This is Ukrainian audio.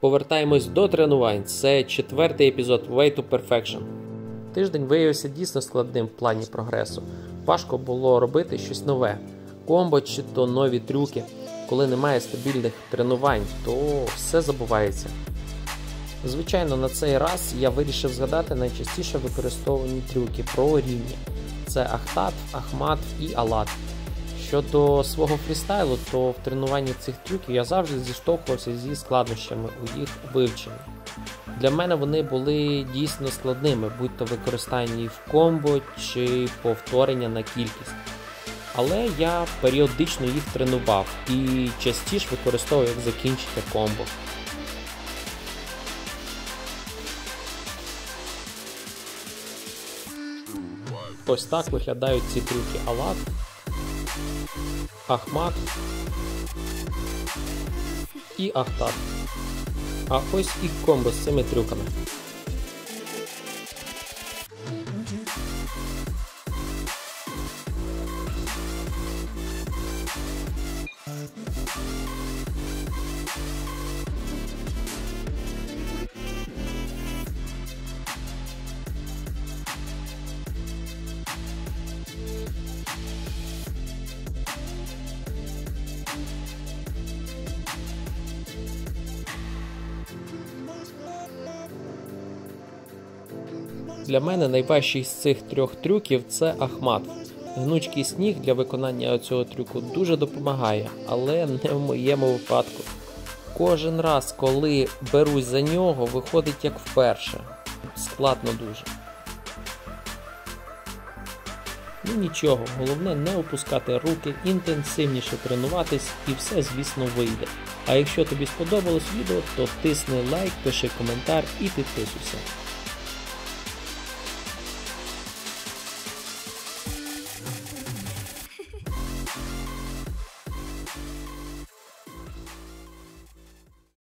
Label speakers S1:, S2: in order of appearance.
S1: Повертаємось до тренувань. Це 4-й епізод Way to Perfection. Тиждень виявився дійсно складним в плані прогресу. Важко було робити щось нове. Комбо чи то нові трюки. Коли немає стабільних тренувань, то все забувається. Звичайно, на цей раз я вирішив згадати найчастіше використовувані трюки про рівні. Це Ахтатв, Ахматв і Алатв. Щодо свого фрістайлу, то в тренуванні цих трюків я завжди зіштовхувався зі складнощами у їх вивченні. Для мене вони були дійсно складними, будь-то використання в комбо чи повторення на кількість. Але я періодично їх тренував і частіше використовував як закінчення комбо. Ось так виглядають ці трюки Алатв, Ахматв і Ахтатв. А ось і комбо з цими трюками. Для мене найважчий з цих трьох трюків – це Ахматв. Гнучкість ніг для виконання цього трюку дуже допомагає, але не в моєму випадку. Кожен раз, коли берусь за нього, виходить як вперше. Складно дуже. Ну нічого, головне не опускати руки, інтенсивніше тренуватись і все, звісно, вийде. А якщо тобі сподобалось відео, то тисни лайк, пиши коментар і підписуйся.